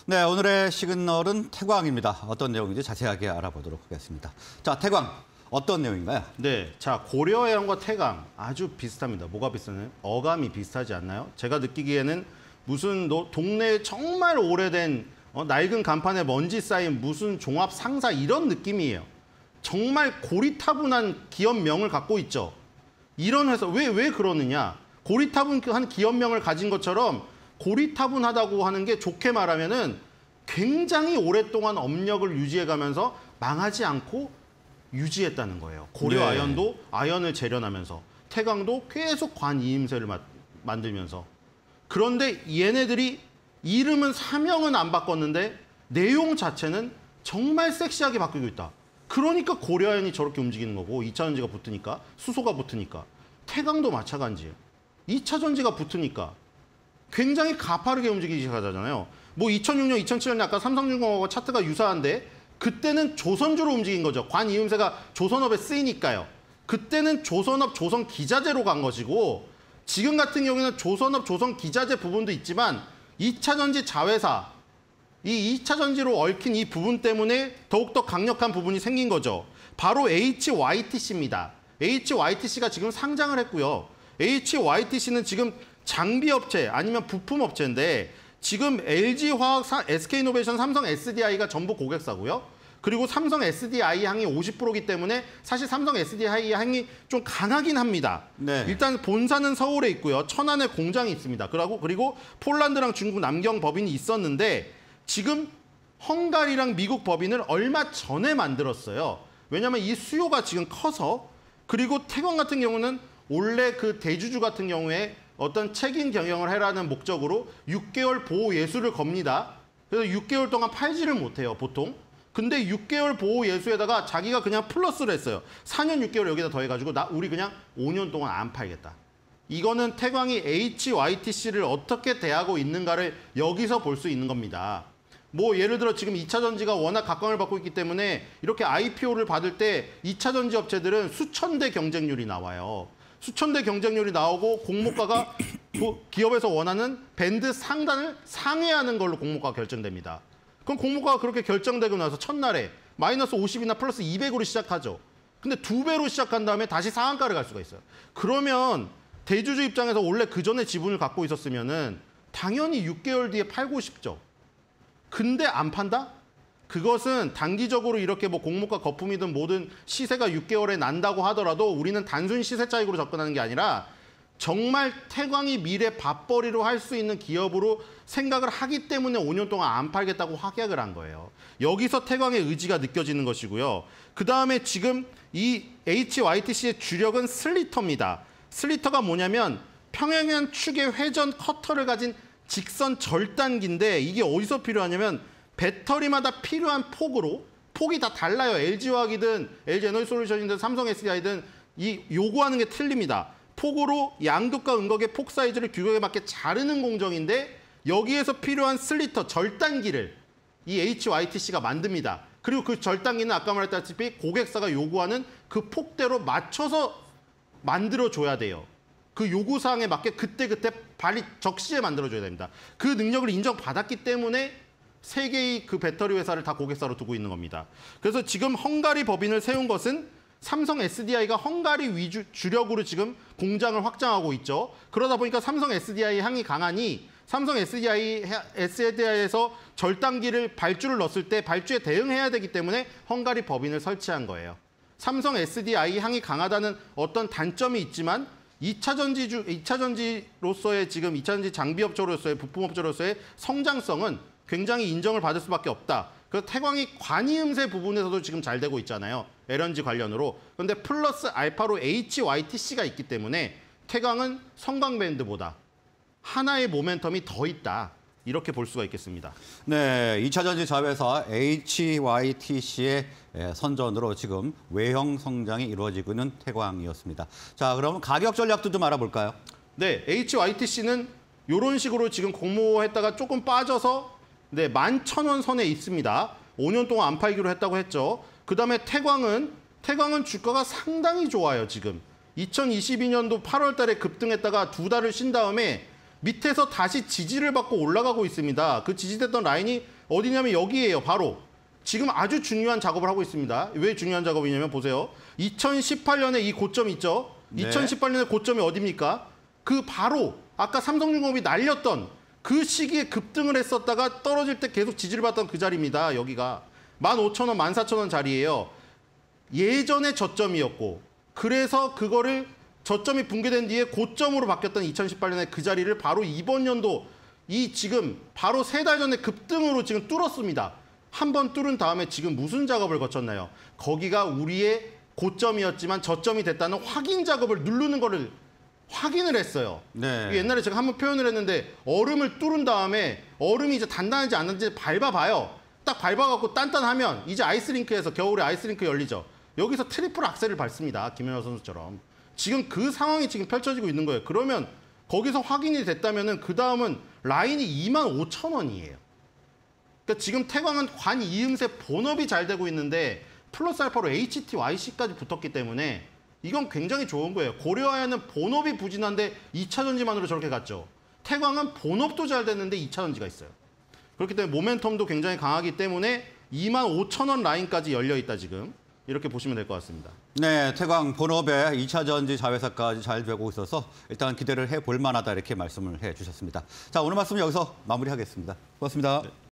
네, 오늘의 시그널은 태광입니다. 어떤 내용인지 자세하게 알아보도록 하겠습니다. 자, 태광, 어떤 내용인가요? 네, 자 고려해양과 태광 아주 비슷합니다. 뭐가 비슷하나요? 어감이 비슷하지 않나요? 제가 느끼기에는 무슨 동네에 정말 오래된 낡은 간판에 먼지 쌓인 무슨 종합 상사 이런 느낌이에요. 정말 고리타분한 기업명을 갖고 있죠. 이런 회사 왜 그러느냐? 고리타분한 기업명을 가진 것처럼 고리타분하다고 하는 게 좋게 말하면은 굉장히 오랫동안 업력을 유지해가면서 망하지 않고 유지했다는 거예요. 고려아연도 아연을 재련하면서 태광도 계속 관이임새를 만들면서. 그런데 얘네들이 이름은 사명은 안 바꿨는데 내용 자체는 정말 섹시하게 바뀌고 있다. 그러니까 고려아연이 저렇게 움직이는 거고 2차 전지가 붙으니까 수소가 붙으니까 태광도 마찬가지예요. 2차 전지가 붙으니까 굉장히 가파르게 움직이기 시작하잖아요. 뭐 2006년, 2007년 아까 삼성중공업하고 차트가 유사한데 그때는 조선주로 움직인 거죠. 관이음새가 조선업에 쓰이니까요. 그때는 조선업, 조선기자재로 간 것이고 지금 같은 경우에는 조선업, 조선기자재 부분도 있지만 2차 전지 자회사, 이 2차 전지로 얽힌 이 부분 때문에 더욱더 강력한 부분이 생긴 거죠. 바로 HYTC입니다. HYTC가 지금 상장을 했고요. HYTC는 지금 장비업체 아니면 부품업체인데 지금 LG화학, SK이노베이션, 삼성 SDI가 전부 고객사고요. 그리고 삼성 SDI 향이 50%이기 때문에 사실 삼성 SDI 향이 좀 강하긴 합니다. 네. 일단 본사는 서울에 있고요. 천안에 공장이 있습니다. 그리고 폴란드랑 중국 남경 법인이 있었는데 지금 헝가리랑 미국 법인을 얼마 전에 만들었어요. 왜냐하면 이 수요가 지금 커서. 그리고 태광 같은 경우는 원래 그 대주주 같은 경우에 어떤 책임 경영을 해라는 목적으로 6개월 보호 예수를 겁니다. 그래서 6개월 동안 팔지를 못해요, 보통. 근데 6개월 보호 예수에다가 자기가 그냥 플러스를 했어요. 4년 6개월 여기다 더해가지고 우리 그냥 5년 동안 안 팔겠다. 이거는 태광이 HYTC를 어떻게 대하고 있는가를 여기서 볼 수 있는 겁니다. 뭐 예를 들어 지금 2차 전지가 워낙 각광을 받고 있기 때문에 이렇게 IPO를 받을 때 2차 전지 업체들은 수천 대 경쟁률이 나와요. 수천 대 경쟁률이 나오고 공모가가 기업에서 원하는 밴드 상단을 상회하는 걸로 공모가가 결정됩니다. 그럼 공모가가 그렇게 결정되고 나서 첫날에 마이너스 50이나 플러스 200으로 시작하죠. 근데 2배로 시작한 다음에 다시 상한가를 갈 수가 있어요. 그러면 대주주 입장에서 원래 그 전에 지분을 갖고 있었으면은 당연히 6개월 뒤에 팔고 싶죠. 근데 안 판다? 그것은 단기적으로 이렇게 뭐 공모가 거품이든 뭐든 시세가 6개월에 난다고 하더라도 우리는 단순 시세 차익으로 접근하는 게 아니라 정말 태광이 미래 밥벌이로 할 수 있는 기업으로 생각을 하기 때문에 5년 동안 안 팔겠다고 확약을 한 거예요. 여기서 태광의 의지가 느껴지는 것이고요. 그다음에 지금 이 HYTC의 주력은 슬리터입니다. 슬리터가 뭐냐면 평행한 축의 회전 커터를 가진 직선 절단기인데 이게 어디서 필요하냐면 배터리마다 필요한 폭이 다 달라요. LG화학이든 LG에너지솔루션이든 삼성 SDI든 요구하는 게 틀립니다. 폭으로 양극과 음극의 폭 사이즈를 규격에 맞게 자르는 공정인데 여기에서 필요한 슬리터, 절단기를 이 HYTC가 만듭니다. 그리고 그 절단기는 아까 말했다시피 고객사가 요구하는 그 폭대로 맞춰서 만들어줘야 돼요. 그 요구사항에 맞게 그때그때 적시에 만들어줘야 됩니다. 그 능력을 인정받았기 때문에 세 개의 그 배터리 회사를 다 고객사로 두고 있는 겁니다. 그래서 지금 헝가리 법인을 세운 것은 삼성 SDI가 헝가리 위주 주력으로 지금 공장을 확장하고 있죠. 그러다 보니까 삼성 SDI 향이 강하니 삼성 SDI에서 절단기를 발주를 넣었을 때 발주에 대응해야 되기 때문에 헝가리 법인을 설치한 거예요. 삼성 SDI 향이 강하다는 어떤 단점이 있지만 2차 전지로서의 지금 2차 전지 장비업체로서의 부품업체로서의 성장성은 굉장히 인정을 받을 수밖에 없다. 그래서 태광이 관이음새 부분에서도 지금 잘 되고 있잖아요. LNG 관련으로. 그런데 플러스 알파로 HYTC가 있기 때문에 태광은 성광밴드보다 하나의 모멘텀이 더 있다. 이렇게 볼 수가 있겠습니다. 네, 2차 전지 자회사 HYTC의 선전으로 지금 외형 성장이 이루어지고 있는 태광이었습니다. 자, 그럼 가격 전략도 좀 알아볼까요? 네, HYTC는 이런 식으로 지금 공모했다가 조금 빠져서 11,000원 선에 있습니다. 5년 동안 안 팔기로 했다고 했죠. 그다음에 태광은 주가가 상당히 좋아요, 지금. 2022년도 8월 달에 급등했다가 2달을 쉰 다음에 밑에서 다시 지지를 받고 올라가고 있습니다. 그 지지됐던 라인이 어디냐면 여기에요. 바로 지금 아주 중요한 작업을 하고 있습니다. 왜 중요한 작업이냐면 보세요. 2018년에 이 고점 있죠. 네. 2018년에 고점이 어디입니까? 그 바로 아까 삼성중공업이 날렸던 그 시기에 급등을 했었다가 떨어질 때 계속 지지를 받던 그 자리입니다. 여기가 15,000원, 14,000원 자리예요. 예전에 저점이었고 그래서 그거를 저점이 붕괴된 뒤에 고점으로 바뀌었던 2018년에 그 자리를 바로 이번 연도 이 지금 바로 3달 전에 급등으로 지금 뚫었습니다. 한 번 뚫은 다음에 지금 무슨 작업을 거쳤나요? 거기가 우리의 고점이었지만 저점이 됐다는 확인 작업을 누르는 거를 확인을 했어요. 네. 옛날에 제가 한번 표현을 했는데 얼음을 뚫은 다음에 얼음이 이제 단단한지 안 단단한지 밟아봐요. 딱 밟아갖고 단단하면 이제 아이스링크에서 겨울에 아이스링크 열리죠. 여기서 트리플 악셀을 밟습니다. 김연아 선수처럼. 지금 그 상황이 지금 펼쳐지고 있는 거예요. 그러면 거기서 확인이 됐다면은 그 다음은 라인이 25,000원이에요. 그러니까 지금 태광은 관 이음새 본업이 잘 되고 있는데 플러스 알파로 HTYC까지 붙었기 때문에 이건 굉장히 좋은 거예요. 고려아연은 본업이 부진한데 2차 전지만으로 저렇게 갔죠. 태광은 본업도 잘 됐는데 2차 전지가 있어요. 그렇기 때문에 모멘텀도 굉장히 강하기 때문에 25,000원 라인까지 열려 있다 지금. 이렇게 보시면 될 것 같습니다. 네, 태광 본업에 2차 전지 자회사까지 잘 되고 있어서 일단 기대를 해볼 만하다 이렇게 말씀을 해주셨습니다. 자, 오늘 말씀 여기서 마무리하겠습니다. 고맙습니다. 네.